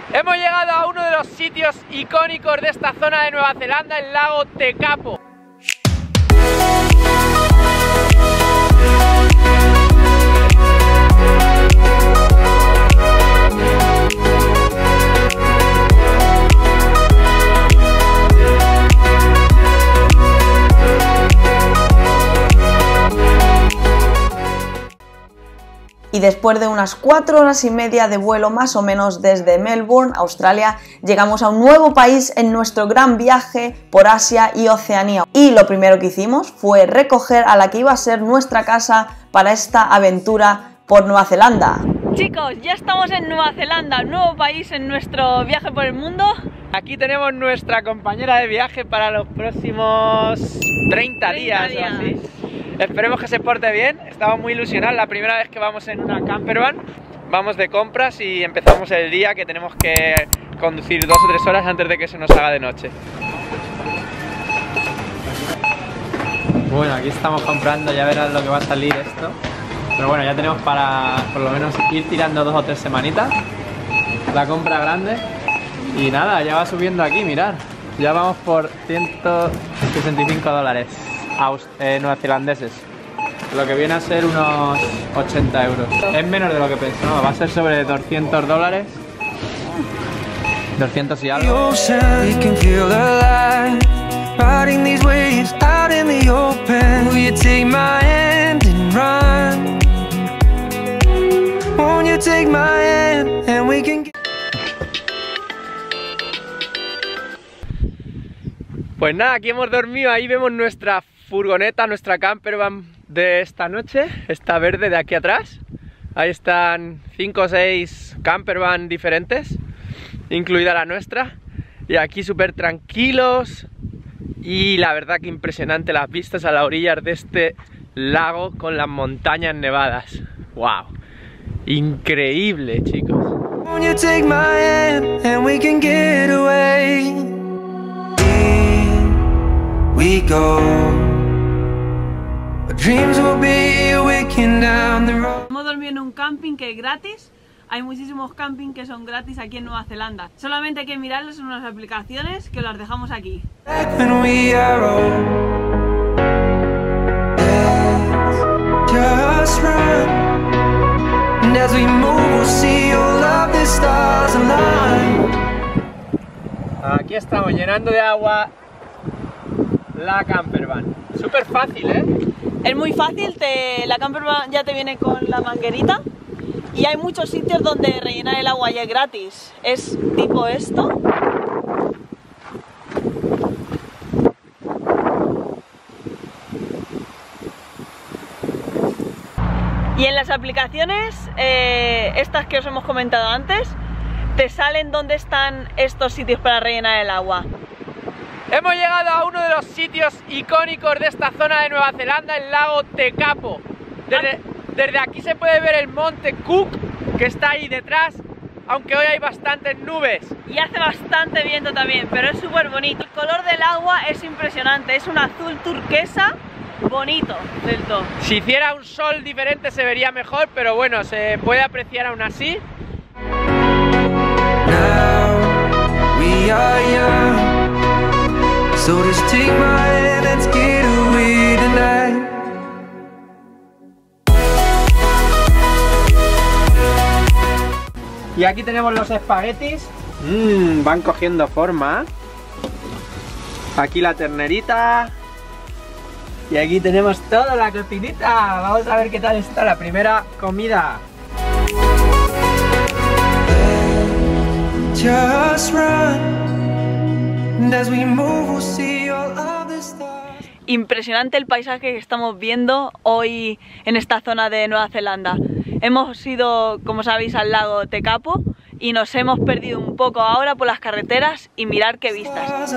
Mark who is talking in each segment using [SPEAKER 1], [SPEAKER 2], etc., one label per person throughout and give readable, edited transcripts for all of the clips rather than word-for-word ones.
[SPEAKER 1] Hemos llegado a uno de los sitios icónicos de esta zona de Nueva Zelanda, el lago Tekapo.
[SPEAKER 2] Y después de unas 4 horas y media de vuelo más o menos desde Melbourne, Australia, llegamos a un nuevo país en nuestro gran viaje por Asia y Oceanía. Y lo primero que hicimos fue recoger a la que iba a ser nuestra casa para esta aventura por Nueva Zelanda.
[SPEAKER 3] Chicos, ya estamos en Nueva Zelanda, nuevo país en nuestro viaje por el mundo.
[SPEAKER 1] Aquí tenemos nuestra compañera de viaje para los próximos 30 días o así. Esperemos que se porte bien, estamos muy ilusionados, la primera vez que vamos en una campervan. Vamos de compras y empezamos el día, que tenemos que conducir 2 o 3 horas antes de que se nos haga de noche. Bueno, aquí estamos comprando, ya verás lo que va a salir esto. Pero bueno, ya tenemos para por lo menos ir tirando 2 o 3 semanitas. La compra grande. Y nada, ya va subiendo aquí, mirad. Ya vamos por 165 dólares neozelandeses. Lo que viene a ser unos 80 euros. Es menos de lo que pensaba, va a ser sobre 200 dólares. 200 y algo. Pues nada, aquí hemos dormido, ahí vemos nuestra furgoneta, nuestra campervan de esta noche, esta verde de aquí atrás. Ahí están 5 o 6 campervan diferentes, incluida la nuestra. Y aquí súper tranquilos y la verdad que impresionante las vistas a las orillas de este lago con las montañas nevadas. ¡Wow! Increíble, chicos.
[SPEAKER 3] Hemos dormido en un camping que es gratis. Hay muchísimos campings que son gratis aquí en Nueva Zelanda. Solamente hay que mirarlos en unas aplicaciones que las dejamos aquí.
[SPEAKER 1] Aquí estamos llenando de agua la campervan. Súper fácil, ¿eh?
[SPEAKER 3] Es muy fácil, la campervan ya te viene con la manguerita y hay muchos sitios donde rellenar el agua ya es gratis. Es tipo esto. Y en las aplicaciones, estas que os hemos comentado antes, te salen dónde están estos sitios para rellenar el agua.
[SPEAKER 1] Hemos llegado a uno de los sitios icónicos de esta zona de Nueva Zelanda, el lago Tekapo. Desde aquí se puede ver el monte Cook, que está ahí detrás, aunque hoy hay bastantes nubes.
[SPEAKER 3] Y hace bastante viento también, pero es súper bonito. El color del agua es impresionante, es un azul turquesa bonito del todo.
[SPEAKER 1] Si hiciera un sol diferente se vería mejor, pero bueno, se puede apreciar aún así. So just take my hand, let's get away tonight. Y aquí tenemos los espaguetis. Van cogiendo forma. Aquí la ternerita. Y aquí tenemos toda la cocinita. Vamos a ver qué tal está la primera comida. Just run.
[SPEAKER 3] Impresionante el paisaje que estamos viendo hoy en esta zona de Nueva Zelanda. Hemos ido, como sabéis, al lago Tekapo y nos hemos perdido un poco ahora por las carreteras y mirar qué vistas.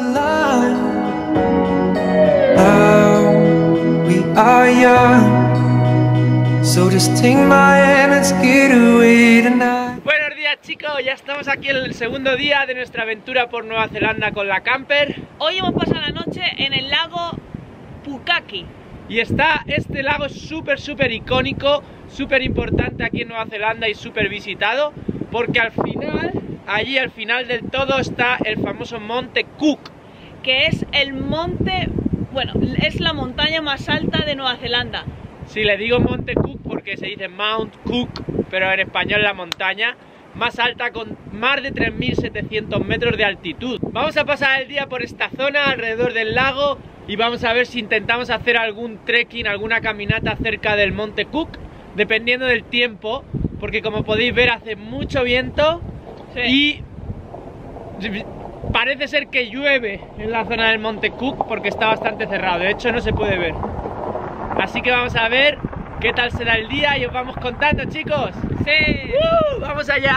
[SPEAKER 1] Buenos días, chicos, ya estamos aquí en el segundo día de nuestra aventura por Nueva Zelanda con la camper.
[SPEAKER 3] Hoy hemos pasado la noche en el lago Pukaki.
[SPEAKER 1] Y este lago es súper icónico, súper importante aquí en Nueva Zelanda y súper visitado, porque al final allí al final del todo está el famoso Monte Cook,
[SPEAKER 3] que es el monte, bueno, es la montaña más alta de Nueva Zelanda.
[SPEAKER 1] Sí, le digo Monte Cook porque se dice Mount Cook, pero en español la montaña más alta con más de 3.700 metros de altitud. Vamos a pasar el día por esta zona alrededor del lago y vamos a ver si intentamos hacer algún trekking, alguna caminata cerca del Monte Cook, dependiendo del tiempo, porque como podéis ver hace mucho viento y parece ser que llueve en la zona del Monte Cook porque está bastante cerrado, de hecho no se puede ver. Así que vamos a ver qué tal será el día y os vamos contando, chicos.
[SPEAKER 3] ¡Sí!
[SPEAKER 1] ¡Vamos allá!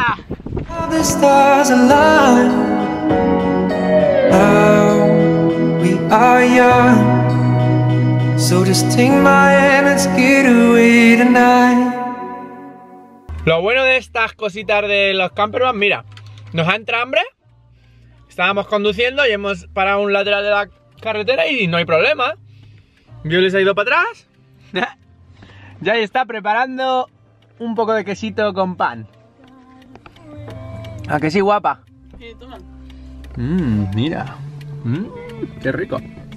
[SPEAKER 1] Lo bueno de estas cositas de los campervans, mira, nos ha entrado hambre, estábamos conduciendo y hemos parado a un lateral de la carretera y no hay problema. Yo les he ido para atrás. Ya está preparando un poco de quesito con pan. ¿A que sí, guapa?
[SPEAKER 3] Sí, toma.
[SPEAKER 1] Mira. Qué rico.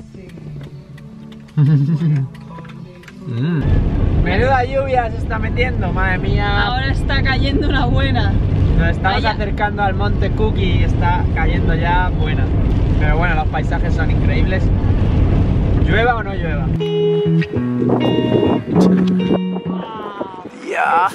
[SPEAKER 1] Menuda lluvia se está metiendo, madre mía.
[SPEAKER 3] Ahora está cayendo una buena.
[SPEAKER 1] Nos estamos acercando al Monte Cook y está cayendo ya buena. Pero bueno, los paisajes son increíbles. ¿Llueva o no llueva? Ya.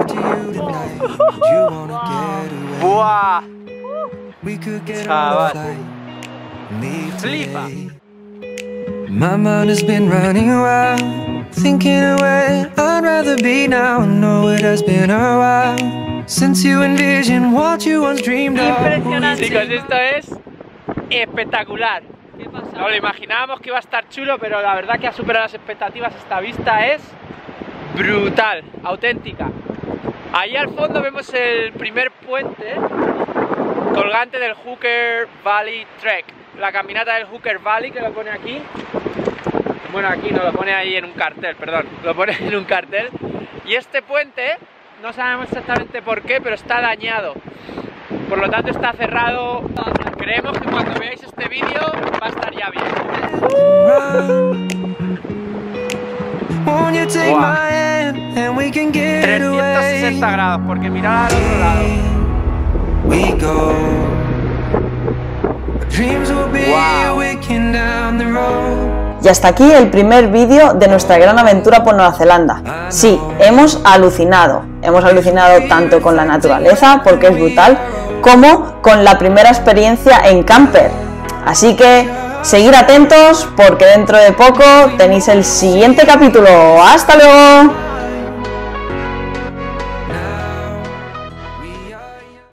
[SPEAKER 1] ¡Buah! Chaval. Flipa.
[SPEAKER 4] My mind has been running wild, thinking of where I'd rather be now. I know it has been a while since you envisioned what you once dreamed of.
[SPEAKER 3] Impresionante.
[SPEAKER 1] Chicos, esto es espectacular.
[SPEAKER 3] ¿Qué pasa?
[SPEAKER 1] No lo imaginábamos que iba a estar chulo, pero la verdad que ha superado las expectativas. Esta vista es brutal, auténtica. Ahí al fondo vemos el primer puente colgante del Hooker Valley Trek, la caminata del Hooker Valley, que lo pone aquí. Bueno, aquí no, lo pone ahí en un cartel, perdón, lo pone en un cartel. Y este puente, no sabemos exactamente por qué, pero está dañado. Por lo tanto está cerrado. Creemos que cuando veáis este vídeo va a estar ya bien. Wow. 360 grados, porque mirad al otro lado. Wow.
[SPEAKER 2] Y hasta aquí el primer vídeo de nuestra gran aventura por Nueva Zelanda. Sí, hemos alucinado tanto con la naturaleza, porque es brutal, como con la primera experiencia en camper. Así que seguid atentos porque dentro de poco tenéis el siguiente capítulo. ¡Hasta luego!